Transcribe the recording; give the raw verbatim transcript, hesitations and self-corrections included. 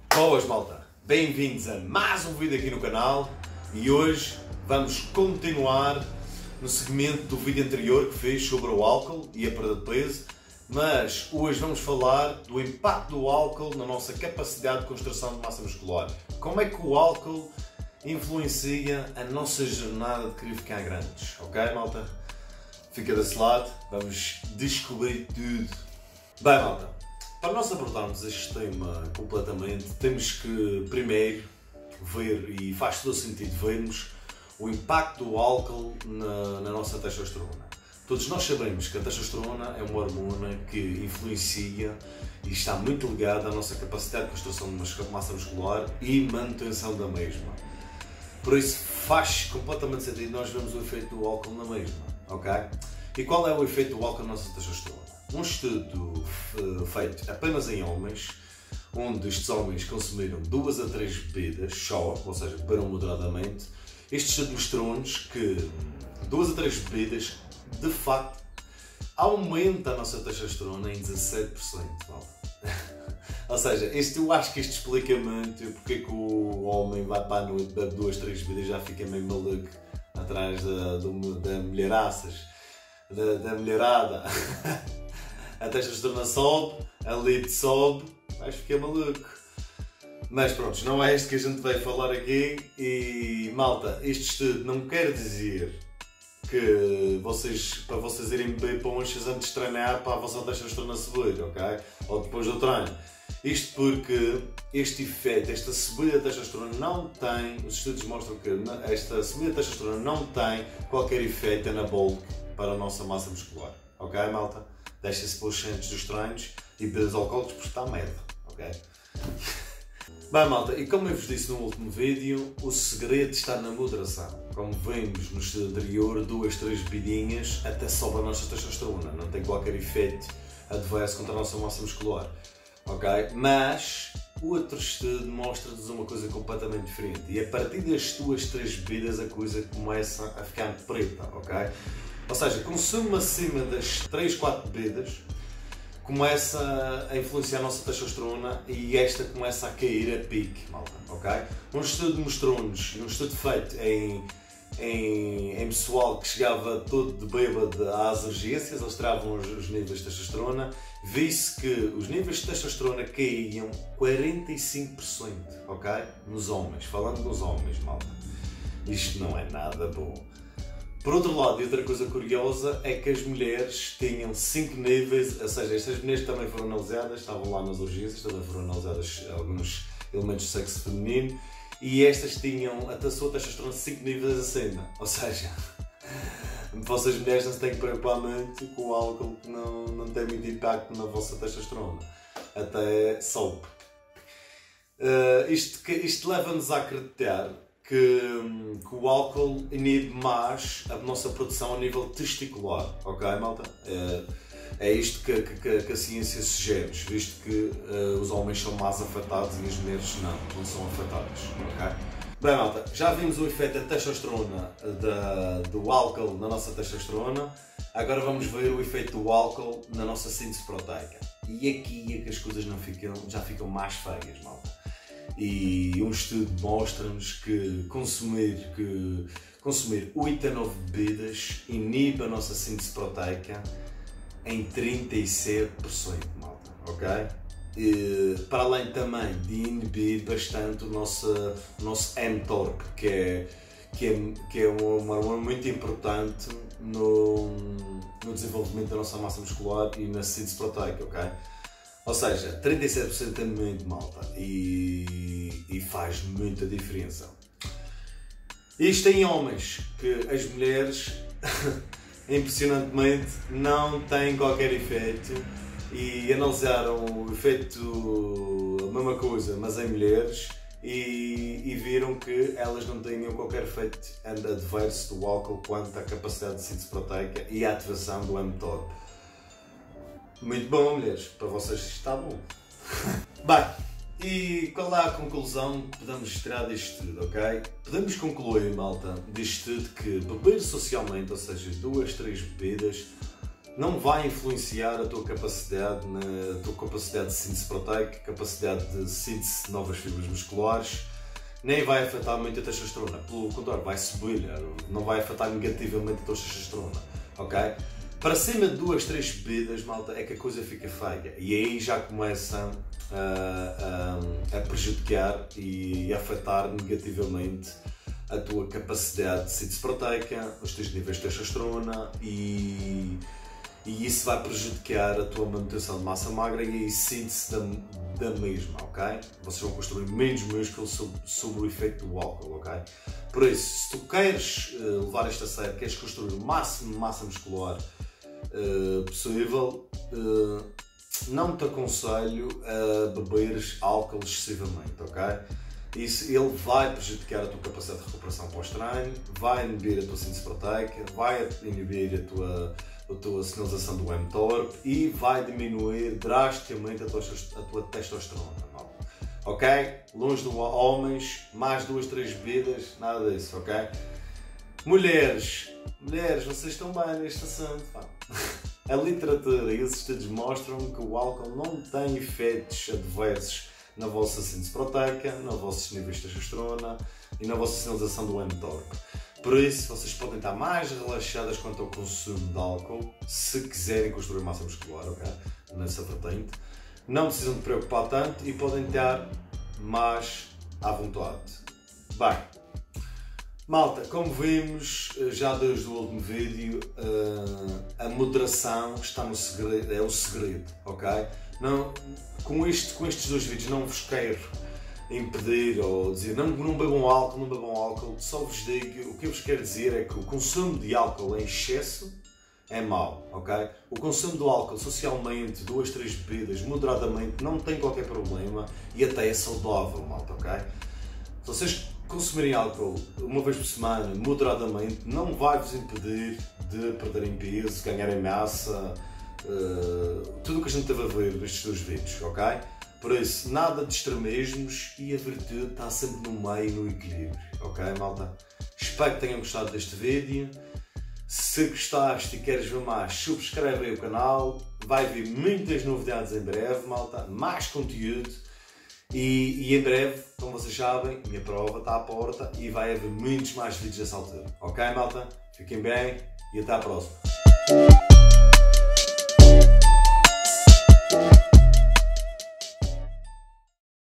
Boas, malta! Bem-vindos a mais um vídeo aqui no canal e hoje vamos continuar no segmento do vídeo anterior que fiz sobre o álcool e a perda de peso, mas hoje vamos falar do impacto do álcool na nossa capacidade de construção de massa muscular. Como é que o álcool influencia a nossa jornada de querer ficar grandes, ok, malta? Fica desse lado, vamos descobrir tudo. Bem, malta, para nós abordarmos este tema completamente, temos que primeiro ver, e faz todo sentido vermos, o impacto do álcool na, na nossa testosterona. Todos nós sabemos que a testosterona é uma hormona que influencia e está muito ligada à nossa capacidade de construção de massa muscular e manutenção da mesma. Por isso faz completamente sentido nós vermos o efeito do álcool na mesma, ok? E qual é o efeito do álcool na nossa testosterona? Um estudo feito apenas em homens, onde estes homens consumiram duas a três bebidas só, ou seja, beberam moderadamente. Este estudo mostrou-nos que duas a três bebidas, de facto, aumenta a nossa testosterona em dezassete por cento. Ou seja, este, eu acho que isto explica muito porque é que o homem vai para a noite, bebe duas, três bebidas e já fica meio maluco atrás da, da, da mulheraças, da, da mulherada. A testosterona sobe, a libido sobe, vais ficar maluco. Mas pronto, não é isto que a gente vai falar aqui e, malta, este estudo não quer dizer que vocês, para vocês irem beber ponchas antes de treinar para a vossa testosterona subir, ok? Ou depois do treino. Isto porque este efeito, esta subida da testosterona não tem, os estudos mostram que esta subida da testosterona não tem qualquer efeito anabólico para a nossa massa muscular, ok, malta? Deixem-se para os antes dos treinos e bebidas alcoólicas porque está merda, ok? Bem, malta, e como eu vos disse no último vídeo, o segredo está na moderação. Como vimos no estudo anterior, duas, três bebidinhas até sobe a nossa testosterona, não tem qualquer efeito adverso contra a nossa massa muscular, ok? Mas o outro estudo mostra-nos uma coisa completamente diferente e a partir das duas, três bebidas a coisa começa a ficar preta, ok? Ou seja, consumo acima das três, quatro bebidas começa a influenciar a nossa testosterona e esta começa a cair a pique, malta, ok? Um estudo mostrou-nos, um estudo feito em, em, em pessoal que chegava todo de bêbado às urgências, eles travam os, os níveis de testosterona, viu-se que os níveis de testosterona caíam quarenta e cinco por cento, ok? Nos homens, falando nos homens, malta. Isto não é nada bom. Por outro lado, e outra coisa curiosa é que as mulheres tinham cinco níveis, ou seja, estas mulheres também foram analisadas, estavam lá nas urgências, também foram analisadas alguns elementos do sexo feminino e estas tinham a sua testosterona cinco níveis acima, ou seja, vossas mulheres não se têm que preocupar muito com o álcool que não, não tem muito impacto na vossa testosterona, até sobe. Uh, isto isto leva-nos a acreditar Que, que o álcool inibe mais a nossa produção a nível testicular, ok, malta? É, é isto que, que, que a ciência sugere, visto que uh, os homens são mais afetados e as mulheres não, não são afetadas, ok? Bem, malta, já vimos o efeito da testosterona, da, do álcool na nossa testosterona, agora vamos ver o efeito do álcool na nossa síntese proteica. E aqui é que as coisas não ficam, já ficam mais feias, malta. E um estudo mostra-nos que consumir, que consumir oito a nove bebidas inibe a nossa síntese proteica em trinta e sete por cento, malta, ok? E, para além também de inibir bastante o nosso, o nosso mTOR, que é, que é, que é uma hormona muito importante no, no desenvolvimento da nossa massa muscular e na síntese proteica, ok? Ou seja, trinta e sete por cento é muito, malta, e, e faz muita diferença. Isto em homens, que as mulheres, impressionantemente, não têm qualquer efeito e analisaram o efeito, a mesma coisa, mas em mulheres, e, e viram que elas não tinham qualquer efeito adverso do álcool quanto à capacidade de síntese proteica e à ativação do mTOR. Muito bom, mulheres, para vocês está bom. Bem, e qual é a conclusão que podemos tirar deste estudo, ok? Podemos concluir, malta, deste estudo que beber socialmente, ou seja, duas, três bebidas, não vai influenciar a tua capacidade, na tua capacidade de síntese proteica, capacidade de síntese de novas fibras musculares, nem vai afetar muito a testosterona. Pelo contrário, vai subir, não vai afetar negativamente a tua testosterona, ok? Para cima de duas, três bebidas, malta, é que a coisa fica feia e aí já começa a, a, a prejudicar e a afetar negativamente a tua capacidade de síntese proteica, os teus níveis de testosterona e, e isso vai prejudicar a tua manutenção de massa magra e a síntese da, da mesma, ok? Vocês vão construir menos músculo sob, sob o efeito do álcool, ok? Por isso, se tu queres uh, levar isto a sério, queres construir o máximo de massa muscular uh, possível, uh, não te aconselho a beberes álcool excessivamente, ok? Isso, ele vai prejudicar a tua capacidade de recuperação pós-treino, vai inibir a tua síntese proteica, vai inibir a tua, a tua sinalização do mTOR e vai diminuir drasticamente a tua, a tua testosterona. Ok? Longe de homens, mais duas, três bebidas, nada disso, ok? Mulheres, mulheres, vocês estão bem neste assunto, pá. A literatura e os estudos mostram que o álcool não tem efeitos adversos na vossa síntese proteica, nos vossos níveis de testosterona e na vossa sinalização do mTOR. Por isso, vocês podem estar mais relaxadas quanto ao consumo de álcool, se quiserem construir massa muscular, ok? Nessa vertente. Não precisam de preocupar tanto e podem estar mais à vontade. Bem, malta, como vimos já desde o último vídeo, a moderação está no segredo, é o segredo, ok? Não, com, este, com estes dois vídeos não vos quero impedir ou dizer não, não bebam álcool, não bebam álcool, só vos digo, o que eu vos quero dizer é que o consumo de álcool em excesso é mau, ok? O consumo do álcool socialmente, duas, três bebidas, moderadamente, não tem qualquer problema e até é saudável, malta, ok? Se vocês consumirem álcool uma vez por semana, moderadamente, não vai vos impedir de perderem peso, ganharem massa, Uh, tudo o que a gente teve a ver nestes dois vídeos, ok? Por isso, nada de extremismos e a virtude está sempre no meio, no equilíbrio, ok, malta? Espero que tenham gostado deste vídeo. Se gostaste e queres ver mais, subscreve aí o canal. Vai vir muitas novidades em breve, malta, mais conteúdo e, e em breve, como vocês sabem, a minha prova está à porta e vai haver muitos mais vídeos dessa altura, ok, malta? Fiquem bem e até à próxima.